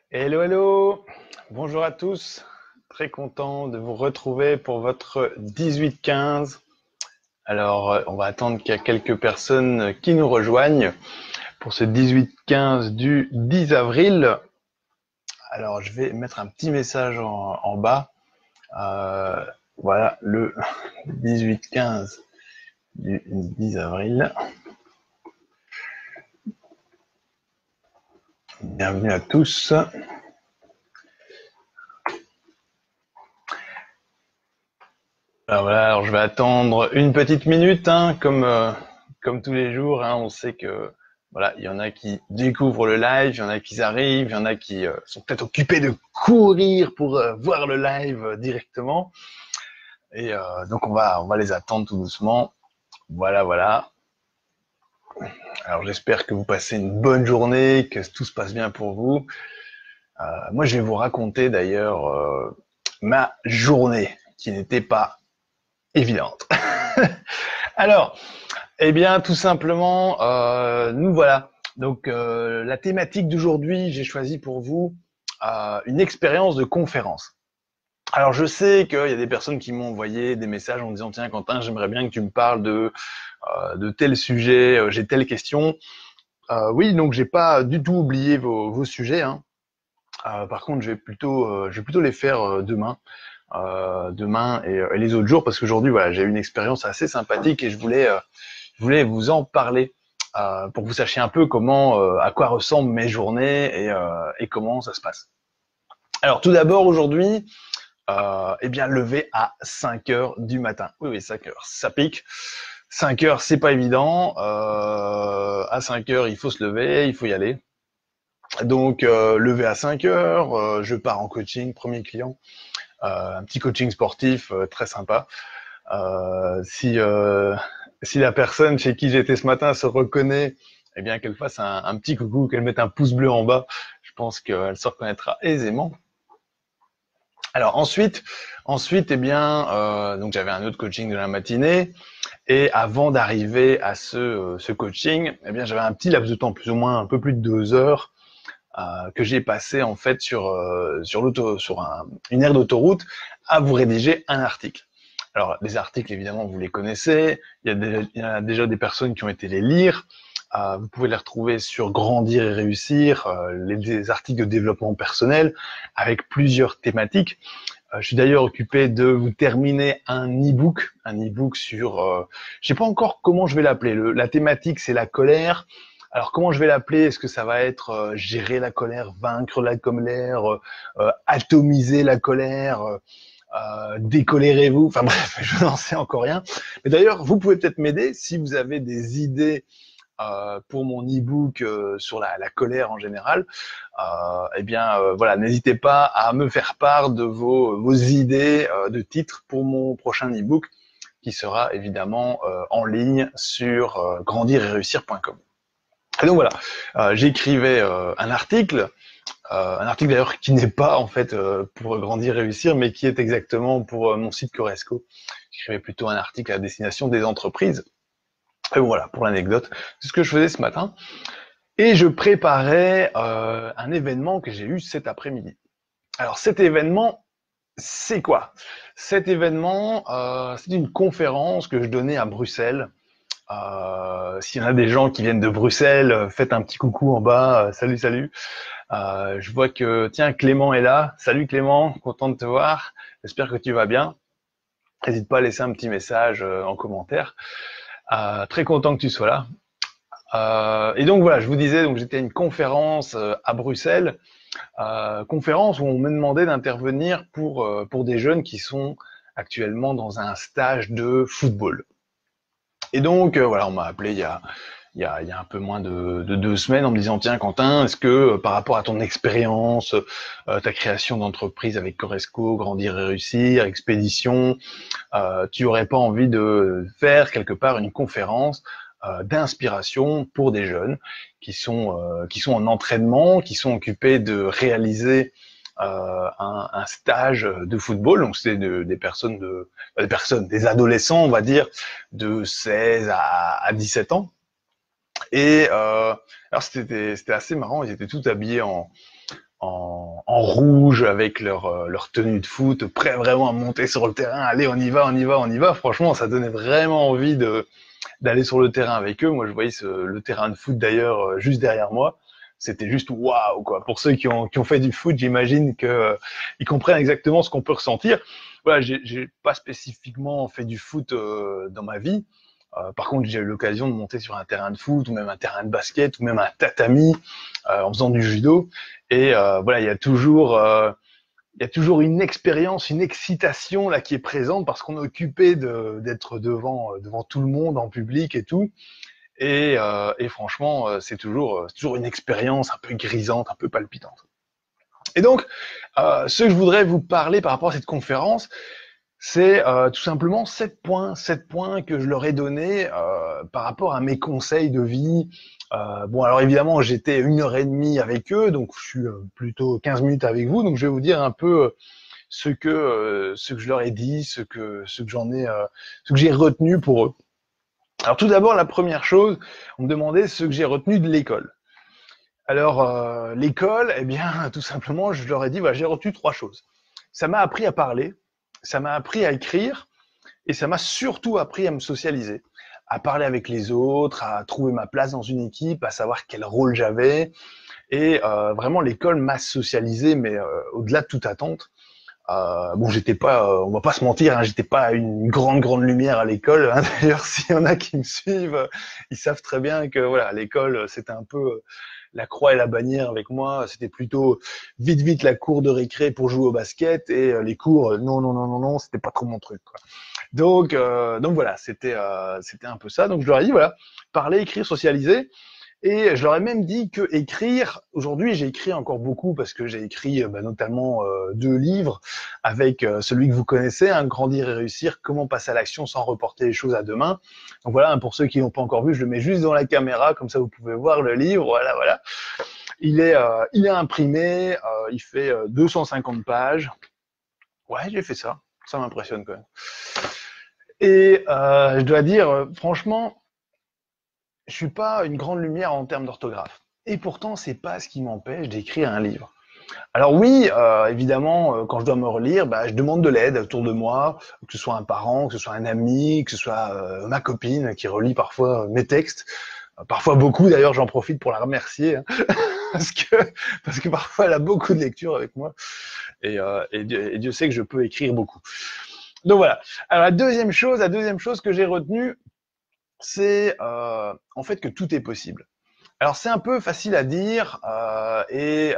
Hello, hello! Bonjour à tous. Très content de vous retrouver pour votre 18-15. Alors, on va attendre qu'il y a quelques personnes qui nous rejoignent pour ce 18-15 du 10 avril. Alors, je vais mettre un petit message en bas. Euh, voilà, le 18-15 du 10 avril. Bienvenue à tous. Alors voilà, alors je vais attendre une petite minute, hein, comme tous les jours. Hein, on sait que voilà, il y en a qui découvrent le live, il y en a qui arrivent, il y en a qui sont peut-être occupés de courir pour voir le live directement. Et donc on va les attendre tout doucement. Voilà, voilà. Alors j'espère que vous passez une bonne journée, que tout se passe bien pour vous. Moi, je vais vous raconter d'ailleurs ma journée qui n'était pas évidente. Alors, eh bien, tout simplement, nous voilà. Donc, la thématique d'aujourd'hui, j'ai choisi pour vous une expérience de conférence. Alors, je sais qu'il y a des personnes qui m'ont envoyé des messages en disant, tiens, Quentin, j'aimerais bien que tu me parles de tel sujet, j'ai telle question. Oui, donc j'ai pas du tout oublié vos sujets. Hein. Par contre, je vais plutôt les faire demain et les autres jours, parce qu'aujourd'hui, voilà, j'ai eu une expérience assez sympathique et je voulais vous en parler pour que vous sachiez un peu à quoi ressemblent mes journées et comment ça se passe. Alors tout d'abord aujourd'hui, eh bien lever à 5 heures du matin. Oui, oui, 5 heures, ça pique. 5 heures, c'est pas évident. À 5 heures, il faut se lever, il faut y aller. Donc lever à 5 heures, je pars en coaching, premier client, un petit coaching sportif très sympa. Si la personne chez qui j'étais ce matin se reconnaît, eh bien qu'elle fasse un petit coucou, qu'elle mette un pouce bleu en bas. Je pense qu'elle se reconnaîtra aisément. Alors ensuite, eh bien, donc j'avais un autre coaching de la matinée et avant d'arriver à ce coaching, eh bien j'avais un petit laps de temps, plus ou moins un peu plus de 2 heures, que j'ai passé en fait sur une aire d'autoroute à vous rédiger un article. Alors, les articles, évidemment, vous les connaissez. Il y a déjà des personnes qui ont été les lire. Vous pouvez les retrouver sur Grandir et réussir, des articles de développement personnel avec plusieurs thématiques. Je suis d'ailleurs occupé de vous terminer un e-book sur, je sais pas encore comment je vais l'appeler. La thématique, c'est la colère. Alors, comment je vais l'appeler? Est-ce que ça va être gérer la colère, vaincre la colère, atomiser la colère? Décolérez-vous. Enfin bref, je n'en sais encore rien. Mais d'ailleurs, vous pouvez peut-être m'aider si vous avez des idées pour mon e-book sur la colère en général. Eh bien, voilà, n'hésitez pas à me faire part de vos idées de titres pour mon prochain e-book qui sera évidemment en ligne sur grandiretréussir.com. Et donc voilà, j'écrivais un article d'ailleurs qui n'est pas en fait pour Grandir et réussir, mais qui est exactement pour mon site Coresco. J'écrivais plutôt un article à destination des entreprises. Et voilà, pour l'anecdote, c'est ce que je faisais ce matin. Et je préparais un événement que j'ai eu cet après-midi. Alors cet événement, c'est quoi? Cet événement, c'est une conférence que je donnais à Bruxelles. S'il y en a des gens qui viennent de Bruxelles, faites un petit coucou en bas. Salut, salut. Je vois que, tiens, Clément est là. Salut Clément, content de te voir. J'espère que tu vas bien. N'hésite pas à laisser un petit message en commentaire. Très content que tu sois là. Et donc voilà, je vous disais, donc j'étais à une conférence à Bruxelles, conférence où on me demandait d'intervenir pour des jeunes qui sont actuellement dans un stage de football. Et donc voilà, on m'a appelé il y a un peu moins de 2 semaines en me disant tiens Quentin, est-ce que par rapport à ton expérience, ta création d'entreprise avec Coresco, Grandir et réussir, Expédition, tu aurais pas envie de faire quelque part une conférence d'inspiration pour des jeunes qui sont en entraînement, qui sont occupés de réaliser un stage de football. Donc c'est des adolescents, on va dire, de 16 à 17 ans. Et alors c'était assez marrant, ils étaient tous habillés en rouge avec leur tenue de foot, prêts vraiment à monter sur le terrain. Allez, on y va, on y va, on y va. Franchement, ça donnait vraiment envie d'aller sur le terrain avec eux. Moi, je voyais le terrain de foot d'ailleurs juste derrière moi. C'était juste waouh quoi. Pour ceux qui ont fait du foot, j'imagine que ils comprennent exactement ce qu'on peut ressentir. Voilà, j'ai pas spécifiquement fait du foot dans ma vie. Par contre, j'ai eu l'occasion de monter sur un terrain de foot ou même un terrain de basket ou même un tatami en faisant du judo. Et voilà, il y a toujours une expérience, une excitation là qui est présente parce qu'on est occupé d'être devant tout le monde en public et tout. Et franchement, c'est toujours une expérience un peu grisante, un peu palpitante. Et donc, ce que je voudrais vous parler par rapport à cette conférence, c'est tout simplement 7 points que je leur ai donnés par rapport à mes conseils de vie. Bon, alors évidemment, j'étais 1h30 avec eux, donc je suis plutôt 15 minutes avec vous, donc je vais vous dire un peu ce que je leur ai dit, ce que j'ai retenu pour eux. Alors tout d'abord, la première chose, on me demandait ce que j'ai retenu de l'école. Alors l'école, eh bien, tout simplement, je leur ai dit, voilà, j'ai retenu 3 choses. Ça m'a appris à parler, ça m'a appris à écrire, et ça m'a surtout appris à me socialiser, à parler avec les autres, à trouver ma place dans une équipe, à savoir quel rôle j'avais. Et vraiment, l'école m'a socialisé, mais au-delà de toute attente. Bon, j'étais pas, on va pas se mentir, hein, j'étais pas une grande lumière à l'école. Hein. D'ailleurs, s'il y en a qui me suivent, ils savent très bien que voilà, à l'école, c'était un peu la croix et la bannière avec moi. C'était plutôt vite la cour de récré pour jouer au basket et les cours, non, c'était pas trop mon truc. Quoi. Donc voilà, c'était un peu ça. Donc je leur ai dit voilà, parler, écrire, socialiser. Et je leur ai même dit que écrire, aujourd'hui j'ai écrit encore beaucoup parce que j'ai écrit notamment 2 livres avec celui que vous connaissez, hein, Grandir et réussir, comment passer à l'action sans reporter les choses à demain. Donc voilà, pour ceux qui n'ont pas encore vu, je le mets juste dans la caméra, comme ça vous pouvez voir le livre, voilà. Il est imprimé, il fait 250 pages. Ouais, j'ai fait ça m'impressionne quand même. Et je dois dire, franchement, je suis pas une grande lumière en termes d'orthographe. Et pourtant, c'est pas ce qui m'empêche d'écrire un livre. Alors oui, évidemment, quand je dois me relire, je demande de l'aide autour de moi, que ce soit un parent, que ce soit un ami, que ce soit ma copine qui relit parfois mes textes. Parfois beaucoup, d'ailleurs, j'en profite pour la remercier, hein, parce que parfois elle a beaucoup de lectures avec moi, et Dieu sait que je peux écrire beaucoup. Donc voilà. Alors la deuxième chose que j'ai retenue, c'est en fait que tout est possible. Alors c'est un peu facile à dire et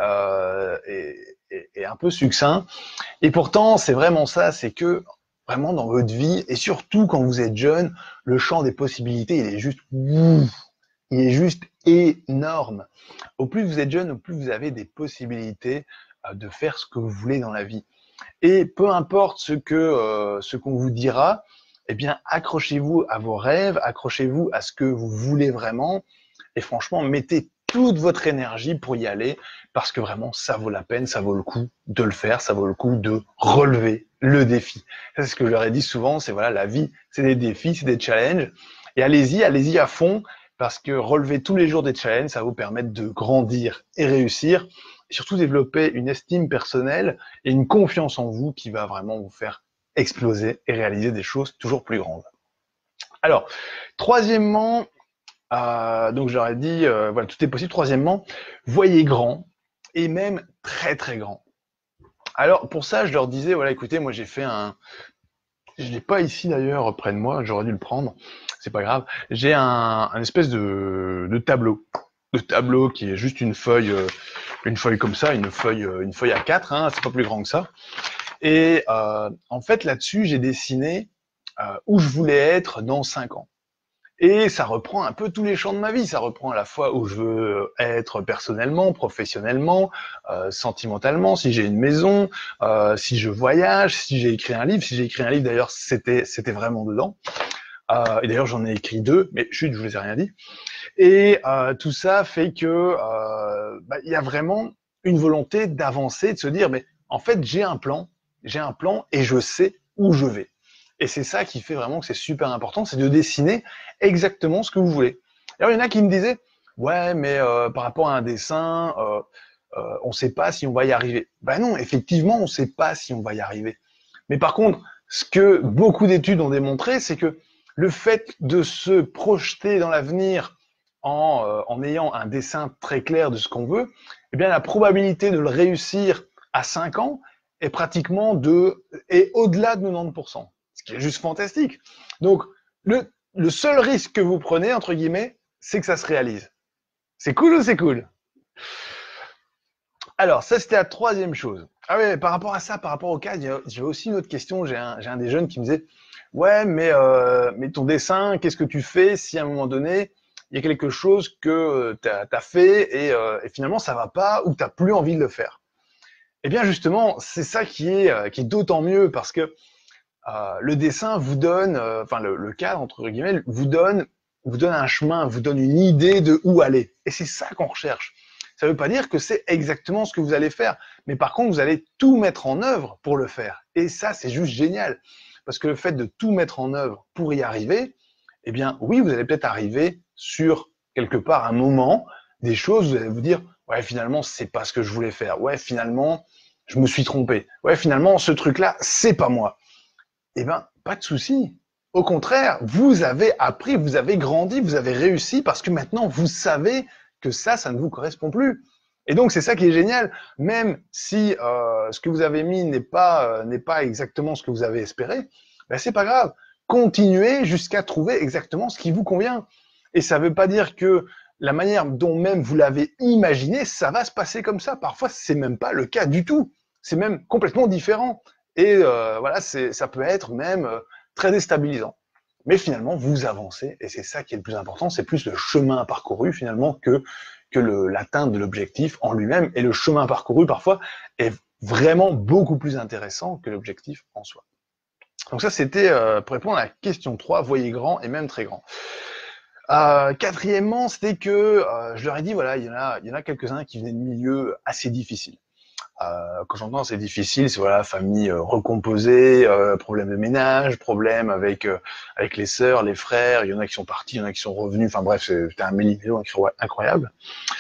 un peu succinct. Et pourtant c'est vraiment ça, c'est que vraiment dans votre vie et surtout quand vous êtes jeune, le champ des possibilités il est juste énorme. Au plus vous êtes jeune, au plus vous avez des possibilités de faire ce que vous voulez dans la vie. Et peu importe ce qu'on vous dira, eh bien accrochez-vous à vos rêves, accrochez-vous à ce que vous voulez vraiment. Et franchement, mettez toute votre énergie pour y aller parce que vraiment, ça vaut la peine, ça vaut le coup de le faire, ça vaut le coup de relever le défi. C'est ce que je leur ai dit souvent, c'est voilà, la vie, c'est des défis, c'est des challenges. Et allez-y à fond parce que relever tous les jours des challenges, ça va vous permettre de grandir et réussir. Et surtout développer une estime personnelle et une confiance en vous qui va vraiment vous faire exploser et réaliser des choses toujours plus grandes. Alors, troisièmement, donc je leur ai dit, voilà, tout est possible. Troisièmement, voyez grand et même très grand. Alors pour ça, je leur disais, voilà, écoutez, moi j'ai fait je l'ai pas ici d'ailleurs près de moi, j'aurais dû le prendre, c'est pas grave. J'ai un espèce de tableau qui est juste une feuille comme ça, une feuille A4, hein, c'est pas plus grand que ça. Et en fait là-dessus, j'ai dessiné où je voulais être dans 5 ans. Et ça reprend un peu tous les champs de ma vie. Ça reprend à la fois où je veux être personnellement, professionnellement, sentimentalement, si j'ai une maison, si je voyage, si j'ai écrit un livre. Si j'ai écrit un livre, d'ailleurs, c'était vraiment dedans. Et d'ailleurs, j'en ai écrit 2, mais chut, je vous ai rien dit. Et tout ça fait que y a vraiment une volonté d'avancer, de se dire, mais en fait, j'ai un plan et je sais où je vais. Et c'est ça qui fait vraiment que c'est super important, c'est de dessiner exactement ce que vous voulez. Alors il y en a qui me disaient, ouais, mais par rapport à un dessin, on ne sait pas si on va y arriver. Ben non, effectivement, on ne sait pas si on va y arriver. Mais par contre, ce que beaucoup d'études ont démontré, c'est que le fait de se projeter dans l'avenir en ayant un dessin très clair de ce qu'on veut, eh bien la probabilité de le réussir à 5 ans est pratiquement est au-delà de 90%, ce qui est juste fantastique. Donc le seul risque que vous prenez, entre guillemets, c'est que ça se réalise. C'est cool ou c'est cool? Alors, ça, c'était la troisième chose. Ah ouais, par rapport à ça, par rapport au cadre, j'ai aussi une autre question. J'ai un des jeunes qui me disait, ouais, mais ton dessin, qu'est-ce que tu fais si à un moment donné, il y a quelque chose que tu as fait et finalement ça va pas ou tu n'as plus envie de le faire? Eh bien, justement, c'est ça qui est d'autant mieux parce que le dessin vous donne, enfin le cadre, entre guillemets, vous donne un chemin, vous donne une idée de où aller. Et c'est ça qu'on recherche. Ça ne veut pas dire que c'est exactement ce que vous allez faire, mais par contre, vous allez tout mettre en œuvre pour le faire. Et ça, c'est juste génial. Parce que le fait de tout mettre en œuvre pour y arriver, eh bien, oui, vous allez peut-être arriver sur, quelque part, un moment, des choses, vous allez vous dire, ouais, finalement, c'est pas ce que je voulais faire. Ouais, finalement, je me suis trompé. Ouais, finalement, ce truc-là, c'est pas moi. Eh ben, pas de souci. Au contraire, vous avez appris, vous avez grandi, vous avez réussi parce que maintenant, vous savez que ça ne vous correspond plus. Et donc, c'est ça qui est génial. Même si ce que vous avez mis n'est pas exactement ce que vous avez espéré, ben, c'est pas grave. Continuez jusqu'à trouver exactement ce qui vous convient. Et ça ne veut pas dire que la manière dont même vous l'avez imaginé, ça va se passer comme ça. Parfois, c'est même pas le cas du tout. C'est même complètement différent. Et voilà, ça peut être même très déstabilisant. Mais finalement, vous avancez, et c'est ça qui est le plus important, c'est plus le chemin parcouru finalement que l'atteinte de l'objectif en lui-même. Et le chemin parcouru, parfois, est vraiment beaucoup plus intéressant que l'objectif en soi. Donc ça, c'était pour répondre à la question 3, voyez grand et même très grand. Quatrièmement, c'était que je leur ai dit, voilà, il y en a quelques-uns qui venaient de milieux assez difficiles. Quand j'entends c'est difficile, c'est voilà, famille recomposée, problème de ménage, problème avec les sœurs, les frères, il y en a qui sont partis, il y en a qui sont revenus, enfin bref, c'était un méli-mélo incroyable.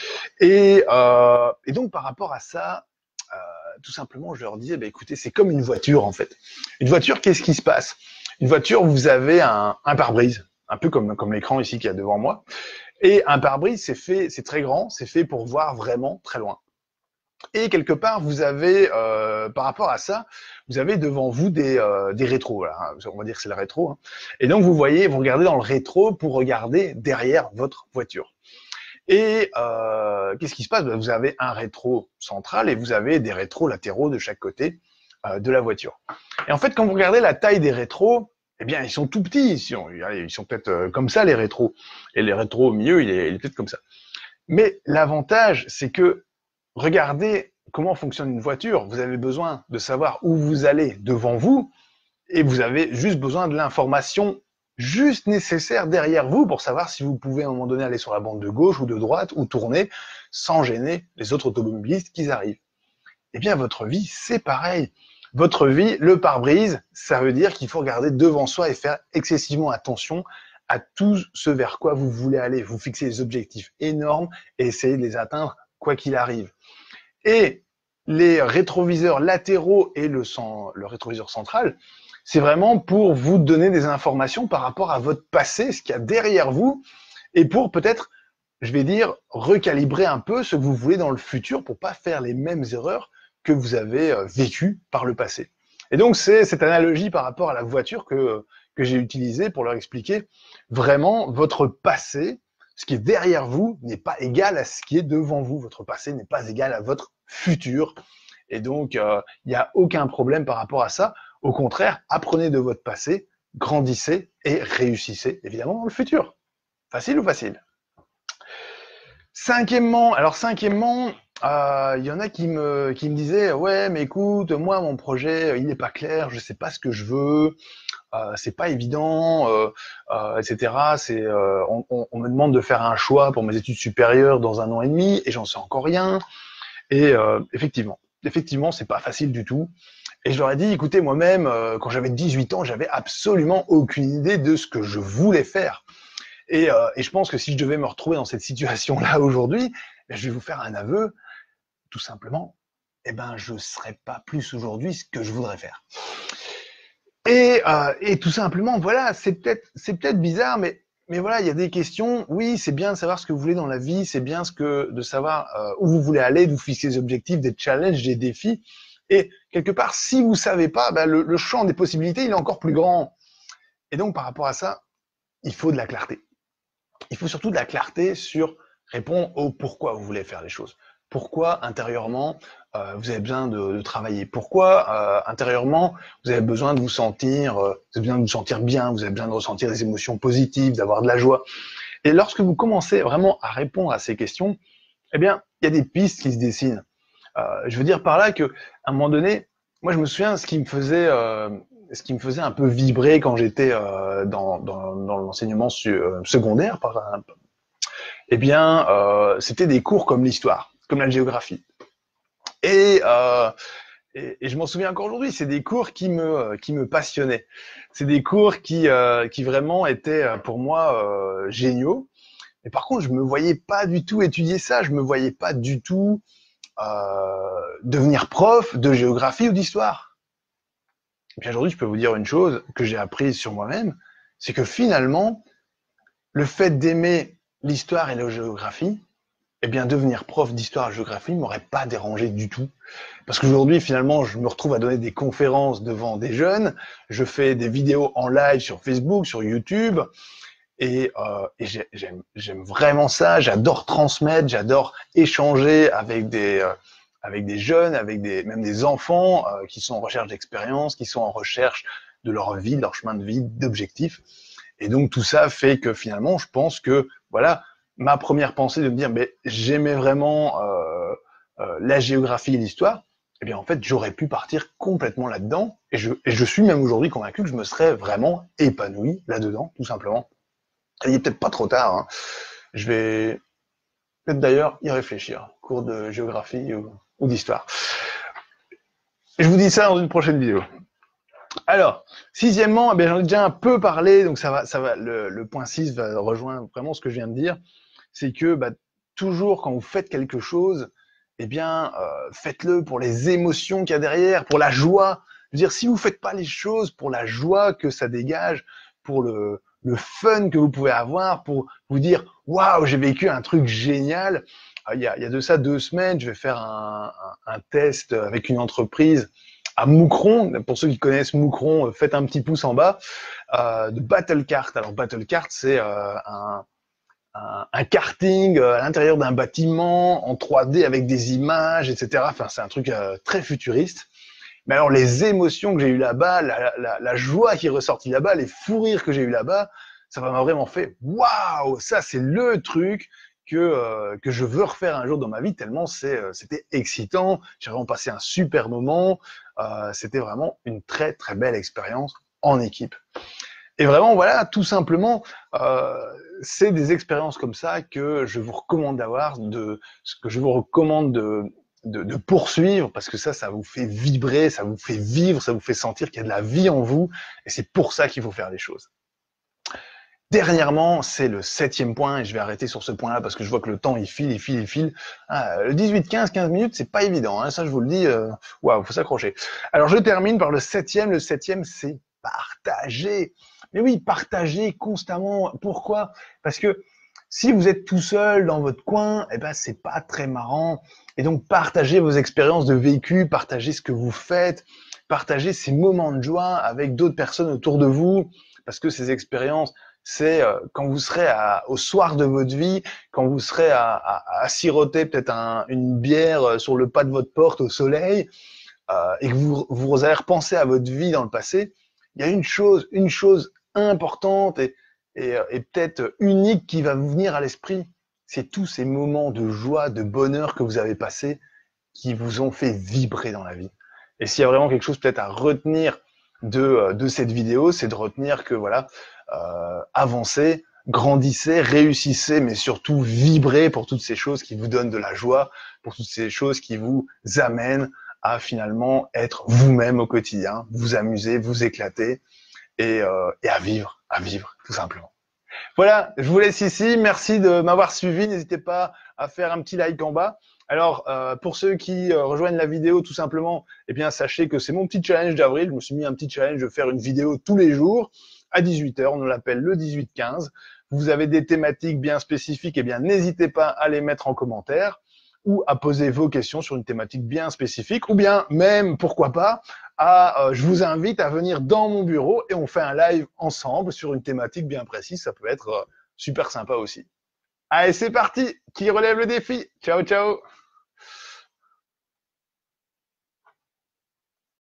Et donc par rapport à ça, tout simplement, je leur disais, bah, écoutez, c'est comme une voiture en fait. Une voiture, qu'est-ce qui se passe? Une voiture, vous avez un pare-brise, un peu comme l'écran ici qu'il y a devant moi. Et un pare-brise, c'est très grand, c'est fait pour voir vraiment très loin. Et quelque part, vous avez, par rapport à ça, vous avez devant vous des rétros. Voilà. On va dire que c'est le rétro. Hein. Et donc, vous regardez dans le rétro pour regarder derrière votre voiture. Et qu'est-ce qui se passe? Vous avez un rétro central et vous avez des rétros latéraux de chaque côté de la voiture. Et en fait, quand vous regardez la taille des rétros, eh bien, ils sont tout petits. Ils sont peut-être comme ça, les rétros. Et les rétros au milieu, il est peut-être comme ça. Mais l'avantage, c'est que regardez comment fonctionne une voiture. Vous avez besoin de savoir où vous allez devant vous et vous avez juste besoin de l'information juste nécessaire derrière vous pour savoir si vous pouvez à un moment donné aller sur la bande de gauche ou de droite ou tourner sans gêner les autres automobilistes qui arrivent. Eh bien, votre vie, c'est pareil. Votre vie, le pare-brise, ça veut dire qu'il faut regarder devant soi et faire excessivement attention à tout ce vers quoi vous voulez aller. Vous fixez des objectifs énormes et essayez de les atteindre quoi qu'il arrive. Et les rétroviseurs latéraux et le rétroviseur central, c'est vraiment pour vous donner des informations par rapport à votre passé, ce qu'il y a derrière vous, et pour peut-être, je vais dire, recalibrer un peu ce que vous voulez dans le futur pour pas faire les mêmes erreurs que vous avez vécues par le passé. Et donc, c'est cette analogie par rapport à la voiture que j'ai utilisée pour leur expliquer vraiment votre passé. Ce qui est derrière vous n'est pas égal à ce qui est devant vous. Votre passé n'est pas égal à votre futur. Et donc, il n'y a aucun problème par rapport à ça. Au contraire, apprenez de votre passé, grandissez et réussissez, évidemment, dans le futur. Facile ou facile? Cinquièmement, il y en a qui me disaient, ouais, mais écoute, moi, mon projet, il n'est pas clair, je sais pas ce que je veux, c'est pas évident, etc. On me demande de faire un choix pour mes études supérieures dans 1 an et demi, et j'en sais encore rien. Et effectivement, c'est pas facile du tout. Et je leur ai dit, écoutez, moi-même, quand j'avais 18 ans, j'avais absolument aucune idée de ce que je voulais faire. Et je pense que si je devais me retrouver dans cette situation-là aujourd'hui, je vais vous faire un aveu, tout simplement, eh ben, je serais pas plus aujourd'hui ce que je voudrais faire. Et tout simplement, voilà, c'est peut-être bizarre, mais voilà, il y a des questions. Oui, c'est bien de savoir ce que vous voulez dans la vie, c'est bien de savoir où vous voulez aller, de vous fixer des objectifs, des challenges, des défis. Et quelque part, si vous savez pas, ben, le champ des possibilités, il est encore plus grand. Et donc, par rapport à ça, il faut de la clarté. Il faut surtout de la clarté sur répondre au pourquoi vous voulez faire les choses. Pourquoi intérieurement vous avez besoin de travailler. Pourquoi intérieurement vous avez besoin de vous sentir, vous avez besoin de vous sentir bien, vous avez besoin de ressentir des émotions positives, d'avoir de la joie. Et lorsque vous commencez vraiment à répondre à ces questions, eh bien, il y a des pistes qui se dessinent. Je veux dire par là que, à un moment donné, moi je me souviens ce qui me faisait un peu vibrer quand j'étais dans l'enseignement secondaire, eh bien, c'était des cours comme l'histoire, comme la géographie. Et je m'en souviens encore aujourd'hui, c'est des cours qui me passionnaient. C'est des cours qui vraiment étaient pour moi géniaux. Mais par contre, je me voyais pas du tout étudier ça. Je me voyais pas du tout devenir prof de géographie ou d'histoire. Et puis aujourd'hui, je peux vous dire une chose que j'ai apprise sur moi-même, c'est que finalement, le fait d'aimer l'histoire et la géographie, eh bien, devenir prof d'histoire et de géographie m'aurait pas dérangé du tout. Parce qu'aujourd'hui, finalement, je me retrouve à donner des conférences devant des jeunes, je fais des vidéos en live sur Facebook, sur YouTube, et j'aime vraiment ça, j'adore transmettre, j'adore échanger avec des jeunes, même des enfants qui sont en recherche d'expérience, qui sont en recherche de leur vie, de leur chemin de vie, d'objectifs. Et donc tout ça fait que finalement, je pense que voilà, ma première pensée de me dire, mais j'aimais vraiment la géographie et l'histoire, eh bien en fait, j'aurais pu partir complètement là-dedans. Et je suis même aujourd'hui convaincu que je me serais vraiment épanoui là-dedans, tout simplement. Il est peut-être pas trop tard. Hein. Je vais peut-être d'ailleurs y réfléchir, cours de géographie ou d'histoire. Je vous dis ça dans une prochaine vidéo. Alors, sixièmement, j'en ai déjà un peu parlé, donc ça va. Le point 6 va rejoindre vraiment ce que je viens de dire, c'est que toujours quand vous faites quelque chose, faites-le pour les émotions qu'il y a derrière, pour la joie. Je veux dire, si vous faites pas les choses pour la joie que ça dégage, pour le fun que vous pouvez avoir, pour vous dire waouh, j'ai vécu un truc génial. Il y a de ça 2 semaines, je vais faire un test avec une entreprise à Moucron. Pour ceux qui connaissent Moucron, faites un petit pouce en bas, de Battlecart. Alors Battlecart, c'est un karting à l'intérieur d'un bâtiment en 3D avec des images, etc. Enfin, c'est un truc très futuriste. Mais alors les émotions que j'ai eues là-bas, la joie qui est ressortie là-bas, les fous rires que j'ai eu là-bas, ça m'a vraiment fait waouh, ça c'est le truc que je veux refaire un jour dans ma vie, tellement c'était excitant, j'ai vraiment passé un super moment, c'était vraiment une très très belle expérience en équipe. Et vraiment voilà, tout simplement, c'est des expériences comme ça que je vous recommande d'avoir, que je vous recommande de poursuivre, parce que ça vous fait vibrer, ça vous fait vivre, ça vous fait sentir qu'il y a de la vie en vous, et c'est pour ça qu'il faut faire les choses. Dernièrement, c'est le 7e point, et je vais arrêter sur ce point-là parce que je vois que le temps il file. Le 18-15 minutes, c'est pas évident, hein, ça je vous le dis, waouh, faut s'accrocher. Alors je termine par le 7e. Le 7e, c'est partager. Mais oui, partager constamment. Pourquoi? Parce que si vous êtes tout seul dans votre coin, c'est pas très marrant. Et donc partagez vos expériences de vécu, partagez ce que vous faites, partagez ces moments de joie avec d'autres personnes autour de vous, parce que ces expériences, c'est quand vous serez au soir de votre vie, quand vous serez à siroter peut-être une bière sur le pas de votre porte au soleil, et que vous allez repenser à votre vie dans le passé, il y a une chose importante et peut-être unique qui va vous venir à l'esprit. C'est tous ces moments de joie, de bonheur que vous avez passés qui vous ont fait vibrer dans la vie. Et s'il y a vraiment quelque chose peut-être à retenir de cette vidéo, c'est de retenir que voilà, avancez, grandissez, réussissez, mais surtout vibrez pour toutes ces choses qui vous donnent de la joie, pour toutes ces choses qui vous amènent à finalement être vous-même au quotidien, vous amuser, vous éclater et à vivre, tout simplement. Voilà, je vous laisse ici. Merci de m'avoir suivi. N'hésitez pas à faire un petit like en bas. Alors, pour ceux qui rejoignent la vidéo, tout simplement, eh bien, sachez que c'est mon petit challenge d'avril. Je me suis mis un petit challenge de faire une vidéo tous les jours à 18 h. On l'appelle le 18-15. Vous avez des thématiques bien spécifiques, eh bien, n'hésitez pas à les mettre en commentaire ou à poser vos questions sur une thématique bien spécifique, ou bien même, pourquoi pas, je vous invite à venir dans mon bureau et on fait un live ensemble sur une thématique bien précise. Ça peut être super sympa aussi. Allez, c'est parti. Qui relève le défi? Ciao, ciao.